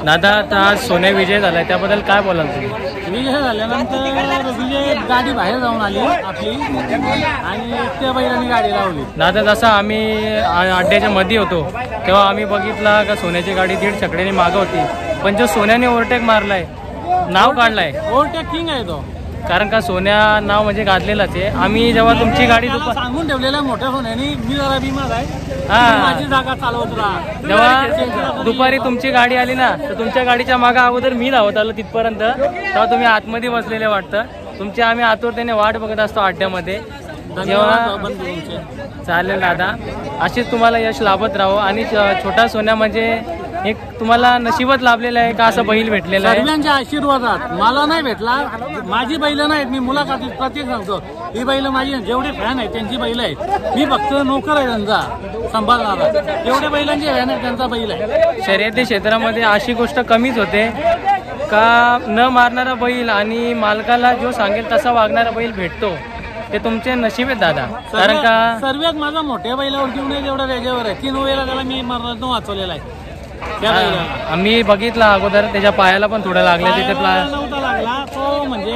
दादा आता आज सोने विजय झालाय त्याबद्दल काय बोलाल तुम्ही? विजय झाल्यानंतर विजय गाडी बाहेर जाऊन आली आपली आणि त्या बैलांनी गाडी लावली. दादा जसा आम्ही अड्ड्याच्या मध्ये होतो तेव्हा आम्ही बघितला का सोन्याची गाडी 1.5 छकड्याने मागं होती, पण जो सोन्याने ओव्हरटेक मारलाय, नाव काढलाय, ओव्हरटेक किंग आहे तो. कारण का सोन्या नाव म्हणजे गाजलेलाच आहे. आम्ही जेव्हा तुमची गाडी सांगून ठेवलेला मोठ्या सोन्याने मी जरा बीमार आहे, माझी जागा चालवत राहा. जेव्हा दुपारी तुमची गाडी आली ना तर तुमच्या गाडीच्या मागे अगोदर मी धावत आलो तिथपर्यंत, तेव्हा तुम्ही आतमध्ये बसलेले वाटतं. तुमची आम्ही आतुरतेने वाट बघत असतो अड्ड्यामध्ये. जेव्हा चालेल दादा, अशीच तुम्हाला यश लाभत राहो. आणि छोटा सोन्या म्हणजे एक तुम्हाला नशीबच लाभलेलं आहे का असं बैल भेटलेलं आहे? सर्वांच्या आशीर्वादात. मला नाही भेटला, माझी बैल नाहीत, मी मुलाखतीत प्रत्येक सांगतो ही बैल माझी जेवढे फॅन आहेत त्यांची बैल आहेत, मी फक्त नोकर आहे त्यांचा सांभाळणारा. जेवढ्या बैलांचे फॅन आहेत त्यांचा बैल आहे. शर्यती क्षेत्रामध्ये अशी गोष्ट कमीच होते का न मारणारा बैल आणि मालकाला जो सांगेल तसा वागणारा बैल भेटतो. ते तुमचे नशीब आहेत दादा. कारण का सर्वात माझा मोठ्या बैलावर घेऊन जेवढा त्याच्यावर आहे 3 वेळेला त्याला मी मरणातून वाचवलेला आहे. आम्ही बघितला अगोदर त्याच्या पायाला पण थोडं लागलं, तिथे नव्हता लागला तो. म्हणजे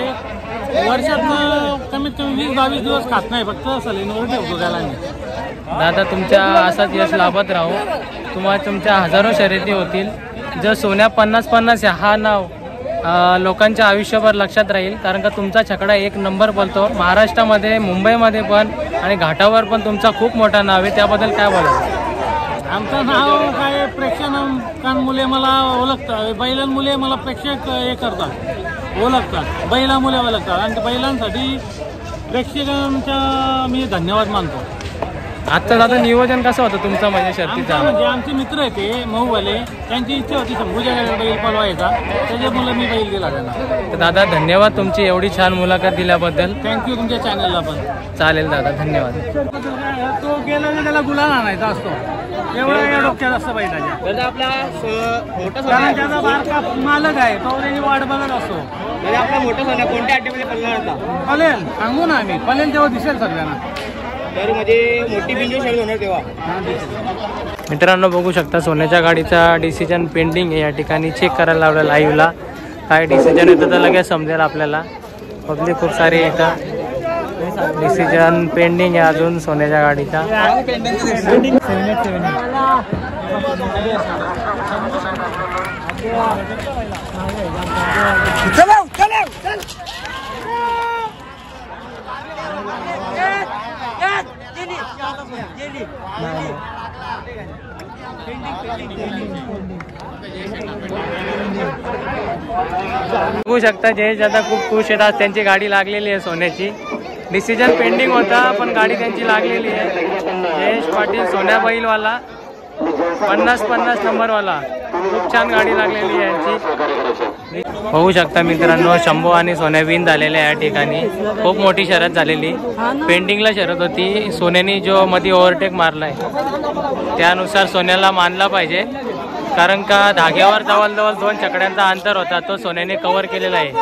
वर्षात कमीत कमी 20-22 दिवस खात नाही, फक्त सलीनवर ठेवतो त्याला. दादा तुमच्या असाच यश लाभत राहू. तुम्हाला तुमच्या हजारो शर्यती होतील. जर सोन्या 50-50 हा नाव लोकांच्या आयुष्यभर लक्षात राहील. कारण का तुमचा छकडा 1 नंबर बोलतो महाराष्ट्रामध्ये, मुंबईमध्ये पण आणि घाटावर पण तुमचा खूप मोठा नाव आहे. त्याबद्दल काय बोलाल? आमचं नाव काय प्रेक्षकांमुळे मला ओळखतात, बैलांमुळे मला प्रेक्षक हे करतात, ओळखतात, बैलामुळे ओळखतात. आणि बैलांसाठी प्रेक्षकांचा मी धन्यवाद मानतो. आजचं दादा नियोजन कसं होतं तुमचं म्हणजे शर्तीचा? म्हणजे आमचे मित्र आहे ते मऊवाले, त्यांची इच्छा होती शंभूच्या बैल पळवायचा, त्याच्यामुळे मी बैल गेला त्यांना. तर दादा धन्यवाद तुमची एवढी छान मुलाखत दिल्याबद्दल. थँक्यू. तुमच्या चॅनलला पण चालेल दादा, धन्यवाद. तो गेला की त्याला गुलाल आणायचा असतो, एवढा डोक्यात असतं बैलाच्या. आपला कारण त्याचा बारका मालक आहे, तो त्याची वाट बघत असतो. आपला मोठा सोन्या कोणत्या अड्ड्यामध्ये पळणार होता? पळेल, सांगू ना आम्ही, पळेल तेव्हा दिसेल सगळ्यांना. तर म्हणजे मोठी बिंजो शर्यत होणार तेव्हा. मित्रांनो बघू शकता सोन्याच्या गाडीचा डिसिजन पेंडिंग आहे. या ठिकाणी चेक करायला लावलं लाईव्हला. काय डिसिजन येतं तर लगेच समजेल आपल्याला. पब्लिक खूप सारी येतं. डिसिजन पेंडिंग आहे अजून सोन्याच्या गाडीचा. बघू शकता जयेश दादा खूप खुश आहेत. आज त्यांची गाडी लागलेली आहे सोन्याची. डिसिजन पेंडिंग होता पण गाडी त्यांची लागलेली आहे. जयेश पाटील सोन्या बैलवाला 50-50 नंबरवाला, खूप छान गाडी लागलेली आहे यांची. बघू शकता मित्रांनो शंभू आणि सोन्या विन झालेल्या या ठिकाणी. खूप मोठी शर्यत झालेली, पेंडिंगला शर्यत होती. सोन्याने जो मध्ये ओव्हरटेक मारलाय त्यानुसार सोन्याला मानला पाहिजे. कारण का धाग्यावर जवळजवळ 2 छकड्यांचा अंतर होता, तो सोन्याने कव्हर केलेला आहे.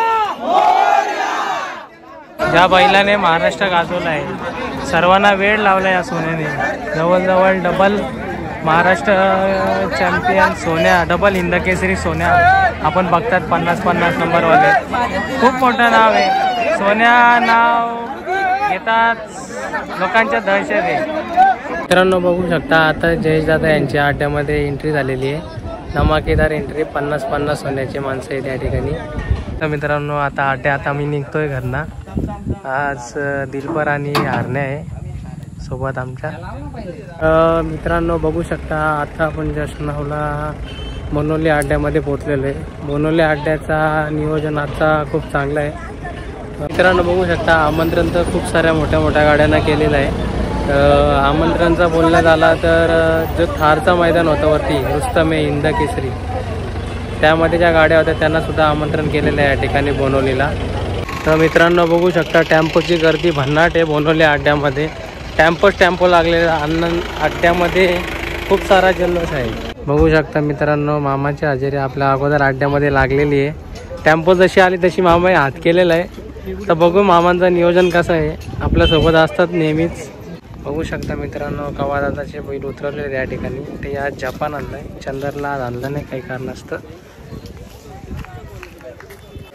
ज्या बैलाने महाराष्ट्र गाजवला आहे, सर्वांना वेळ लावला या सोन्याने. जवळजवळ double Maharashtra champion Sonya, double Hindkesari Sonya आपण बघतात 50-50 नंबरवाले. खूप मोठं नाव आहे. सोन्या नाव घेतात लोकांच्या दहशत आहे. मित्रांनो बघू शकता आता जयेश दादा यांच्या अड्ड्यामध्ये एंट्री झालेली आहे. धमाकेदार एंट्री, 50-50 सोन्याचे माणसं आहेत या ठिकाणी. तर मित्रांनो आता अड्ड्यात आम्ही निघतोय घरना. आज दिलपर आणि हरण्या आहे सोबत आमच्या. मित्रांनो बघू शकता आता आपण जस्ट नावला बोनोली अड्ड्यामध्ये पोहोचलेलो आहे. बोनोली अड्ड्याचा नियोजन आजचा खूप चांगला आहे. मित्रांनो बघू शकता आमंत्रण तर खूप साऱ्या मोठ्या मोठ्या गाड्यांना केलेलं आहे. आमंत्रणचा बोलण्यात आला तर जो थारचा मैदान होता वरती रुस्तमे हिंदकेसरी, त्यामध्ये ज्या गाड्या होत्या त्यांना सुद्धा आमंत्रण केलेलं आहे या ठिकाणी बोनोलीला. तर मित्रांनो बघू शकता टेम्पोची गर्दी भन्नाट आहे बोनोली अड्ड्यामध्ये. टेम्पो लागलेला अड्ड्यामध्ये खूप सारा जल्लोष आहे. बघू शकता मित्रांनो मामाची हजेरी आपल्या अगोदर अड्ड्यामध्ये लागलेली आहे. टेम्पो जशी आली तशी मामाने हात केलेला आहे. तर बघू मामांचं नियोजन कसं आहे, आपल्यासोबत असतात नेहमीच. बघू शकता मित्रांनो कवादादाचे बैल उतरवलेले या ठिकाणी. ते आज जपान आणलं आहे, चंदरला आज आणलं नाही काही कारणास्तव.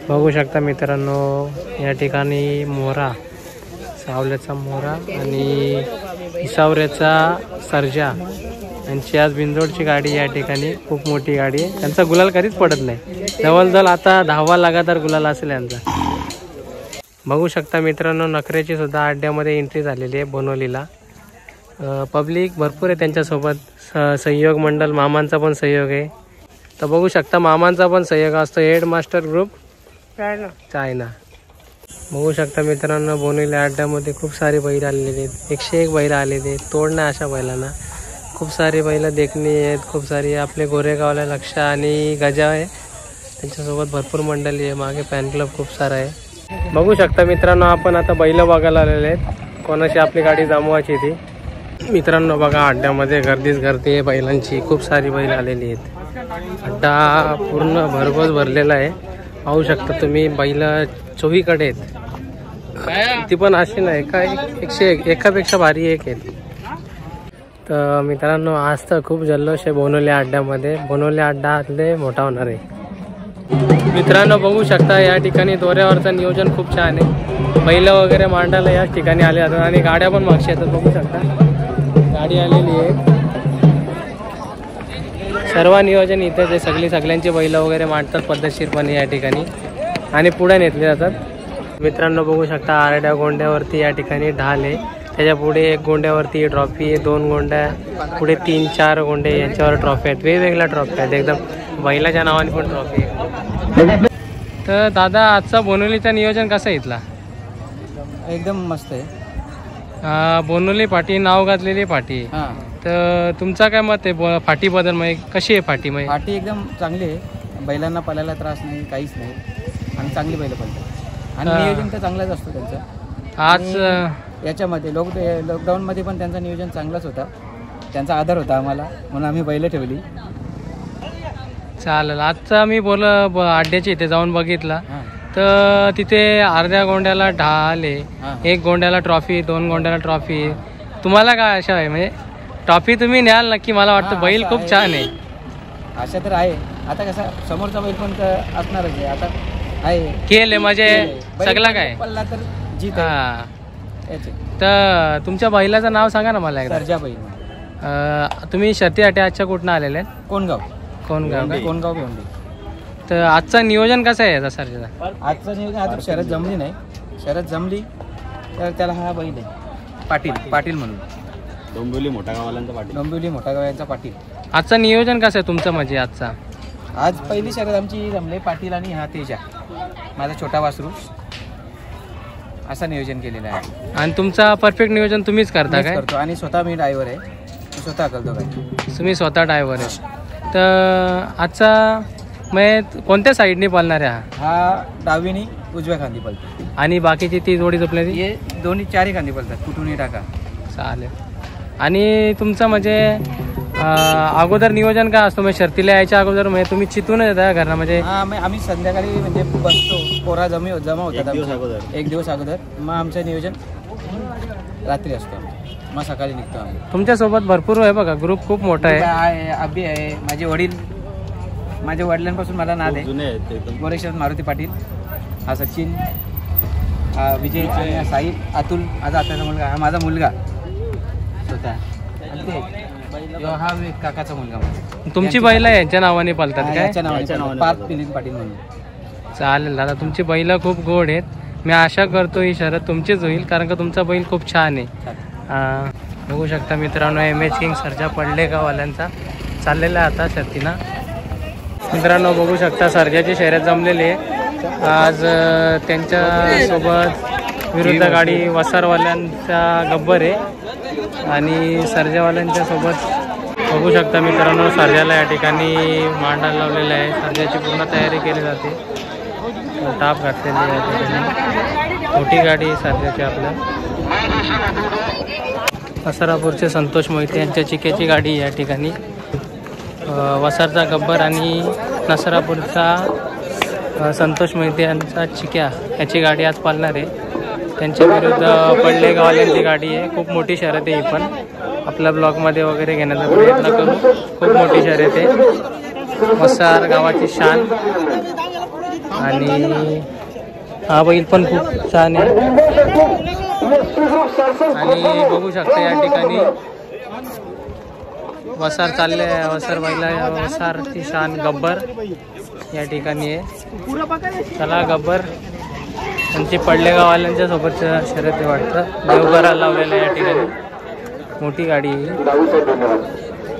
बघू शकता मित्रांनो, या ठिकाणी मोरा, सावल्याचा मोरा आणि इसावऱ्याचा सर्जा यांची आज बिंदोडची गाडी या ठिकाणी खूप मोठी गाडी आहे. त्यांचा गुलाल कधीच पडत नाही. जवळजवळ आता 10वा लगातार गुलाल असेल यांचा. बघू शकता मित्रांनो, नखरेची सुद्धा अड्ड्यामध्ये एंट्री झालेली आहे बोनवलीला. पब्लिक भरपूर आहे त्यांच्यासोबत. सहयोग मंडळ मामांचा पण सहयोग आहे. तर बघू शकता मामांचा पण सहयोग असतो. Headmaster group China. बघू शकता मित्रांनो, बोनवली अड्ड्यामध्ये खूप सारे बैल आलेले आहेत. 101 बैल आलेले आहेत. तोड नाही अशा बैलांना. खूप सारे बैल देखणी आहेत. खूप सारी आपले गोरेगावला लक्ष आणि गजा आहे. त्यांच्यासोबत भरपूर मंडळी आहे. मागे फॅन क्लब खूप सारा आहे. बघू शकता मित्रांनो, आपण आता बैल बघायला आलेले आहेत. कोणाची आपली गाडी जमवायची ती. मित्रांनो बघा, अड्ड्यामध्ये गर्दीच गर्दी आहे बैलांची. खूप सारी बैल आलेली आहेत. अड्डा पूर्ण भरघोस भरलेला आहे. पाहू शकता तुम्ही, बैल चोहीकडे आहेत. ती पण अशी नाही काय, 101 एकापेक्षा भारी एक आहेत. तर मित्रांनो, आज तर खूप जल्लोष आहे बोनवली अड्ड्यामध्ये. बोनवली अड्डा आतले मोठा होणार आहे. मित्रांनो बघू शकता, या ठिकाणी दोऱ्यावरचं नियोजन खूप छान आहे. बैल वगैरे मांडायला याच ठिकाणी आले जातात आणि गाड्या पण मागशी येतात. बघू शकता गाडी आलेली आहे. सर्व नियोजन इथं ते सगळ्यांची बैल वगैरे मांडतात पद्धतशीरपणे या ठिकाणी आणि पुढे नेतले जातात. मित्रांनो बघू शकता, आरड्या गोंड्यावरती या ठिकाणी ढाल आहे. त्याच्या पुढे 1 गोंड्यावरती ट्रॉफी आहे. 2 गोंड्या पुढे 3-4 गोंडे यांच्यावर ट्रॉफी आहेत. वेगवेगळ्या ट्रॉफी आहेत. एकदम बैलाच्या नावाने पण ट्रॉफी आहे. तर दादा, आजचा बोनवलीचं नियोजन कसं आहे इथला? एकदम मस्त आहे. बोनवली फाटी नाव घातलेली फाटी. तर तुमचा काय मत आहे फाटीबद्दल? मग कशी आहे फाटी? मग फाटी एकदम चांगली आहे. बैलांना पळायला त्रास नाही, काहीच नाही आणि चांगली बैल पळतात आणि नियोजन तर चांगलाच असतो त्यांचं. आज याच्यामध्ये लॉकडाऊनमध्ये पण त्यांचं नियोजन चांगलाच होता. त्यांचा आधार होता आम्हाला, म्हणून आम्ही बैल ठेवली. चालेल. आजचा मी अड्ड्याच्या इथे जाऊन बघितला तर तिथे अर्ध्या गोंड्याला ढाल आहे. 1 गोंड्याला ट्रॉफी, 2 गोंड्याला ट्रॉफी. तुम्हाला काय आशा आहे? म्हणजे ट्रॉफी तुम्ही न्याल नक्की. मला वाटतं बैल खूप छान आहे. आशा तर आहे. आता कसं समोरचा बैल पण असणारच आहे. आता आहे केले म्हणजे सगळं काय पल्ला तर जीत. तर तुमच्या बैलाचं नाव सांगा ना मला एकदा. सर्जा बैल. तुम्ही शर्तीसाठी आजच्या कुठनं आलेले आहेत? कोणगाव भेवंडी. तर आजचं नियोजन कसं आहे याचा सर्जाचा? आजचं नियोजन आता शरद जमली नाही. शरद जमली तर त्याला हा बैल आहे पाटील म्हणून. डोंबिवली मोठा गावांचा पाटील. आजचं नियोजन कसं आहे तुमचं? म्हणजे आजचा आज पहिली शर्यत आमची जमले पाटील आणि हा तेजा, माझा छोटा वासरू, असं नियोजन केलेलं आहे. आणि तुमचा परफेक्ट नियोजन तुम्हीच करता काय? करतो आणि स्वतः मी ड्रायव्हर आहे. स्वतः करतो काय? तुम्ही स्वतः ड्रायव्हर आहे. तर आजचा मग कोणत्या साईडने पळणार आहे? हा डावीनी उजव्या खांदी पळतो आणि बाकीची ती जोडी झोपली हे दोन्ही 4ही खांदी पळतात. कुठूनही टाका. चालेल. आणि तुमचं म्हणजे अगोदर नियोजन काय असतं? म्हणजे शर्तीला यायच्या अगोदर म्हणजे तुम्ही चितून येता घरना? म्हणजे आम्ही संध्याकाळी म्हणजे बसतो. पोरा जमा होतात 1 दिवस अगोदर. मग आमचं नियोजन रात्री असतो. मग सकाळी निघतो आम्ही. तुमच्यासोबत भरपूर आहे बघा, ग्रुप खूप मोठा आहे. अभि आहे, माझे वडील, माझ्या वडिलांपासून मला नाद आहे. गोरेश्वर मारुती पाटील, हा सचिन, हा विजय, साई, अतुल माझा आताचा मुलगा, हा माझा मुलगा स्वतः, हा काकाचा मुलगा. तुमची बैल यांच्या नावाने पळतात काय? याच्या नावाने पार्थ मिलिंद पाटील म्हणून. चालेल दादा, तुमची बैल खूप गोड आहेत. मी आशा करतो ही शर्यत तुमचीच होईल, कारण का तुमचा बैल खूप छान आहे. बघू शकता मित्रांनो, MS किंग सर्जा पडलेगाववाल्यांचा चाललेला आहे आता शर्तीना. मित्रांनो बघू शकता, सर्जाची शर्यत जमलेली आहे आज. त्यांच्यासोबत विरुद्ध गाडी वसारवाल्यांचा गब्बर आहे आणि सर्जावाल्यांच्या सोबत बघू शकता मित्रांनो, सर्जाला या ठिकाणी मांडायला लावलेलं आहे. सर्जाची पूर्ण तयारी केली जाते. टाप घातलेली आहे या ठिकाणी. मोठी गाडी सर्जाची आपल्या. वसारापूरचे संतोष मोहिते यांच्या चिक्याची गाडी या ठिकाणी. वसारचा गब्बर आणि नसरापूरचा संतोष मोहिते यांचा चिक्या याची गाडी आज पालणार आहे. त्यांच्या विरुद्ध पडलेगाववाल्यांची गाडी आहे. खूप मोठी शर्यत आहे ही पण. आपल्या ब्लॉगमध्ये वगैरे घेण्याचा प्रयत्न करू. खूप मोठी शर्यत आहे. वसार गावाची शान. आणि हा बैल पण खूप छान आहे. आणि बघू शकता या ठिकाणी वसार चालले आहे. वसार बैला वसारची शान गब्बर या ठिकाणी आहे. चला गब्बर त्यांची पडलेगाववाल्यांच्या सोबत शर्यत वाटतं. देवघराला लावलेलं आहे या ठिकाणी. मोठी गाडी आहे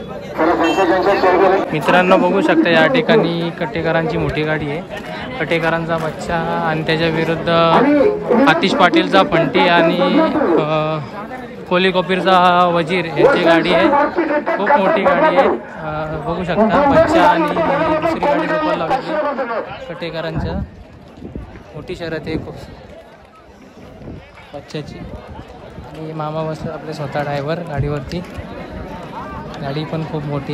मित्रांनो. बघू शकता या ठिकाणी कटेकरांची मोठी गाडी आहे. कटेकरांचा बच्चा आणि त्याच्या विरुद्ध आतिश पाटीलचा फंटी आणि कोली कोपीरचा वजीर यांची गाडी आहे. खूप मोठी गाडी आहे. बघू शकता बच्चा आणि दुसरी गाडी रोपायला लावली कटेकरांच्या. मोठी शर्यत आहे खूप बच्च्याची. आणि मामा बस आपले स्वतः ड्रायव्हर गाडीवरती. गाडी पण खूप मोठी.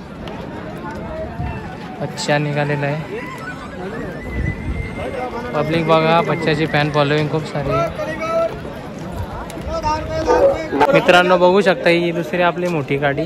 बच्चा निघालेला आहे. पब्लिक बघा बच्चाची फॅन फॉलोईंग खूप सारी आहे. मित्रांनो बघू शकता ही दुसरी आपली मोठी गाडी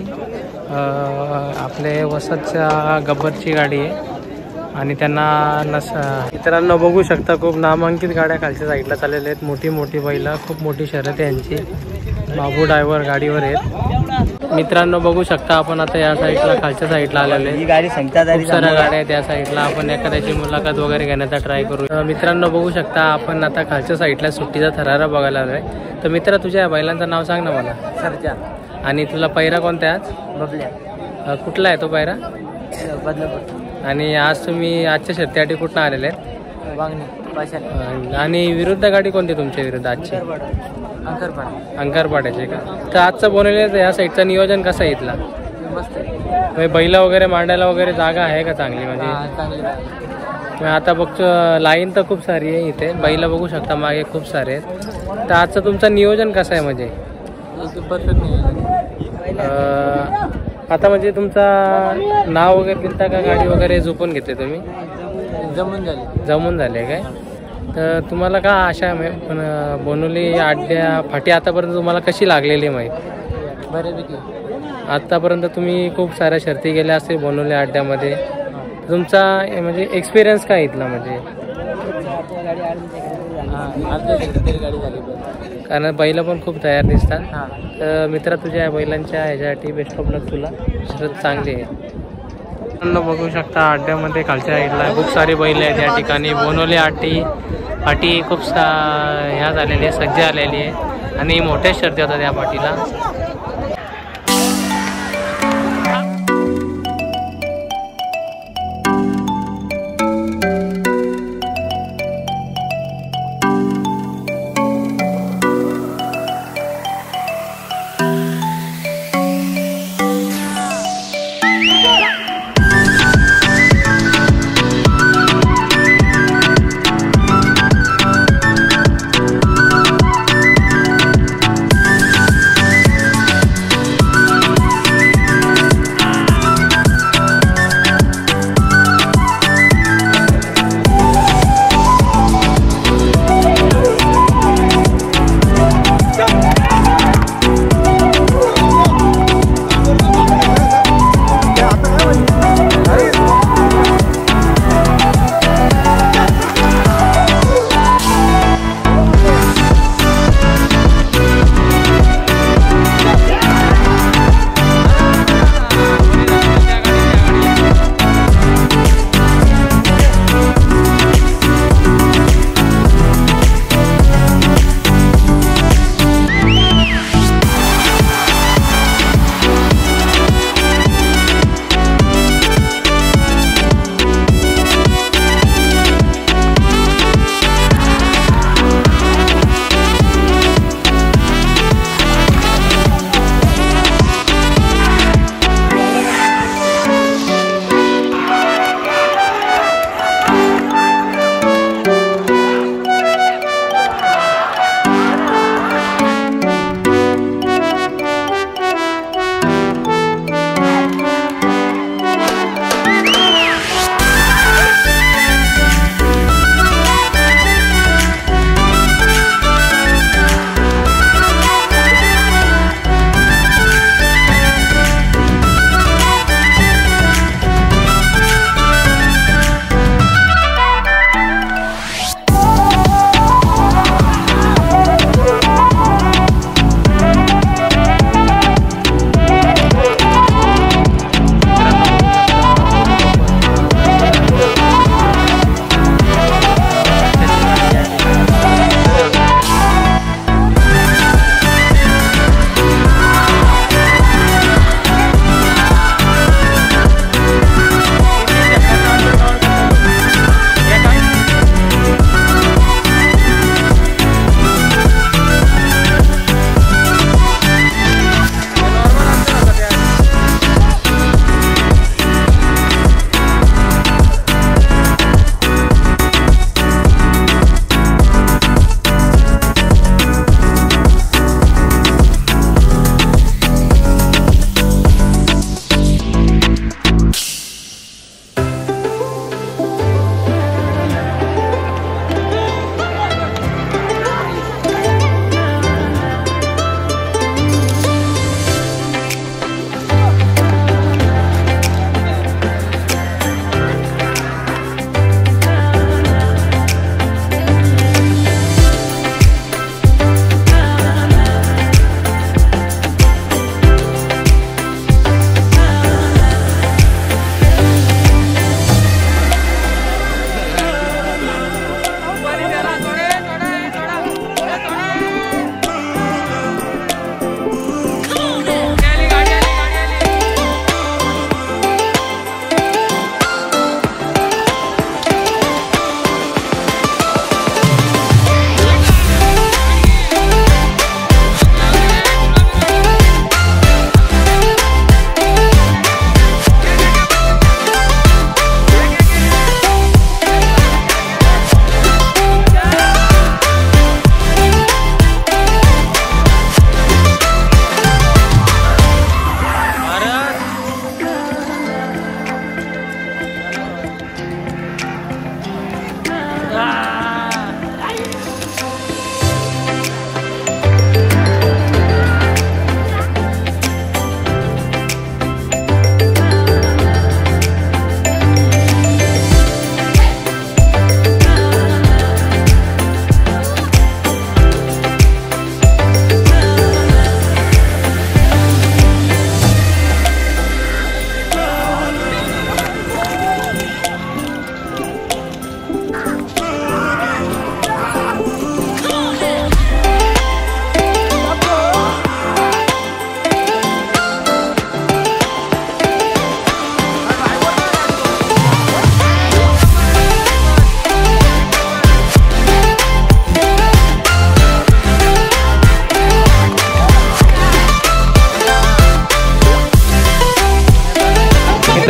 आपले वसतच्या गब्बरची गाडी आहे. आणि त्यांना मित्रांनो बघू शकता खूप नामांकित गाड्या खालच्या साईडला चाललेल्या आहेत. मोठी मोठी बैला खूप मोठी शर्यत आहे यांची. बाबू ड्रायव्हर गाडीवर आहेत. मित्रांनो बघू शकता आपण आता या साईडला खालच्या साईडला आलेले आहे. खूप साऱ्या गाड्या आहेत त्या साईडला. आपण एखाद्याची मुलाखत वगैरे घेण्याचा ट्राय करू. मित्रांनो बघू शकता आपण आता खालच्या साईडला सुट्टीचा थरारा बघायला आलोय. तर मित्र तुझ्या बैलांचं नाव सांग ना मला. सरजा. आणि तुला पैरा कोणता आहे आज. बबल्या. कुठला आहे तो पैरा. बदलापूर. आणि आज तुम्ही आजच्या शर्यतीसाठी कुठं आलेले आहेत. वांगणी. आणि विरुद्ध गाडी कोणती तुमच्या विरुद्ध आजची. अंकरपाड्याचे का. तर आजचं बनवलेलं या साईडचं नियोजन कसं आहे इथला. मस्त. बैला वगैरे मांडायला वगैरे जागा आहे का चांगली. म्हणजे आता बघतो लाईन तर खूप सारी आहे इथे. बैला बघू शकता मागे खूप सारे आहेत. तर आजचं तुमचं नियोजन कसं आहे म्हणजे. परफेक्ट नियोजन. आता म्हणजे तुमचा नाव वगैरे दिलता का. गाडी वगैरे झोपून घेते तुम्ही. जमून झाले काय. तर तुम्हाला का आशा आहे पण बोनोली आड्या फाटी आतापर्यंत तुम्हाला कशी लागलेली माहीत. बऱ्यापैकी आतापर्यंत तुम्ही खूप साऱ्या शर्ती गेल्या असतील बोनोली अड्ड्यामध्ये. तुमचा म्हणजे एक्सपिरियन्स काय इथला म्हणजे. कारण बैल पण खूप तयार दिसतात. तर मित्र तुझ्या बैलांच्या ह्याच्यासाठी बेस्ट ऑफ लक तुला. शर्यत चांगली आहे. बघू शकता अड्ड्यामध्ये खालच्या साईडला खूप सारी बैल आहेत या ठिकाणी. बोनोली पाटी खूप ह्या झालेली आहे सज्ज आलेली आहे. आणि मोठ्या शर्ती होतात या पाटीला.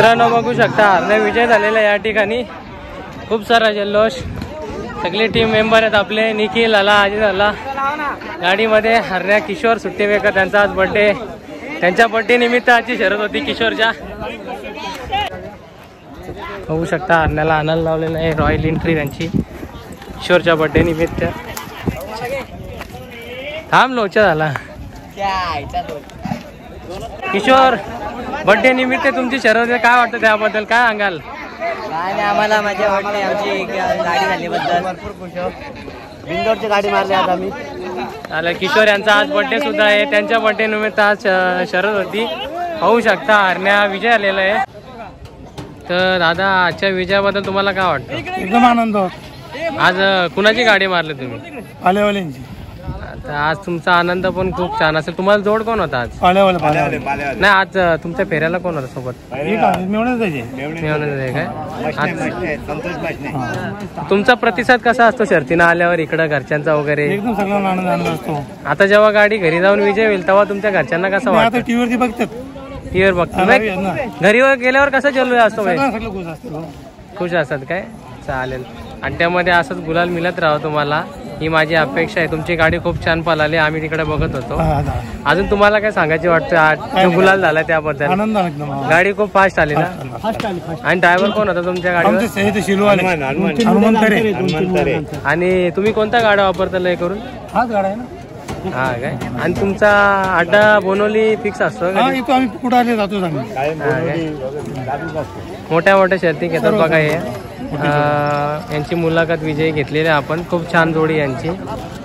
मित्रांनो बघू शकता हरण्या विजय झालेला या ठिकाणी. खूप सारा जल्लोष. सगळे टीम मेंबर आहेत आपले. निखिल आला, अजित आला गाडीमध्ये. हरण्या किशोर सुट्टीवेकर त्यांचा आज बर्थडे. त्यांच्या बर्थडे निमित्त आजची शर्यत होती किशोरच्या. बघू शकता हरण्याला आनंद लावलेला आहे रॉयल एंट्री त्यांची किशोरच्या बर्थडे निमित्त. थांब लोचा झाला. किशोर बर्थडे निमित्त तुमची शर्यत आहे, काय वाटतं त्याबद्दल काय सांगाल? काय नाही, आम्हाला मजा वाटते आमची गाडी झाल्याबद्दल. भरपूर खुश आहोत. बिंदोरची गाडी मारली आज आम्ही. चालेल. किशोर यांचा आज बर्थडे सुद्धा आहे. त्यांच्या बर्थडे निमित्त आज शर्यत होती. पाहू शकता हरण्या विजय आलेला आहे. तर दादा आजच्या विजयाबद्दल तुम्हाला काय वाटतं? एकदम आनंद होत. आज कुणाची गाडी मारली तुम्ही? पालेवाल्यांची. तर आज तुमचा आनंद पण खूप छान असेल. तुम्हाला जोड कोण होता आज? पालेवाले नाही, आज तुमच्या फेऱ्याला कोण होता सोबत? मिळवण्याच काय आज तुमचा प्रतिसाद कसा असतो शर्तीनं आल्यावर इकडं घरच्यांचा वगैरे? एकदम सगळ्यांना आनंद असतो. आता जेव्हा गाडी घरी जाऊन विजय होईल तेव्हा तुमच्या घरच्यांना कसं वाटतं? टीव्हीवरती बघतात. टीव्हीवर बघतो. घरी गेल्यावर कसं जल्लोष असतो? खुश असतात काय? चालेल. आणि त्यामध्ये असंच गुलाल मिळत राहावं तुम्हाला, ही माझी अपेक्षा आहे. तुमची गाडी खूप छान पळाली, आम्ही तिकडे बघत होतो. अजून तुम्हाला काय सांगायची वाटतं आज जो गुलाल झाला त्याबद्दल? आनंद. गाडी खूप फास्ट आली ना? आणि ड्रायव्हर कोण होता तुमच्या गाडीवर? आणि तुम्ही कोणत्या गाड्या वापरता लय करून? हाच गाडा आहे ना. हा काय? आणि तुमचा अड्डा बोनवली फिक्स असतो का? आम्ही कुठं आले जातो. मोठ्या मोठ्या शर्ती घेतात बघा हे. यांची मुलाखत विजय घेतलेली आपण. खूप छान जोडी यांची.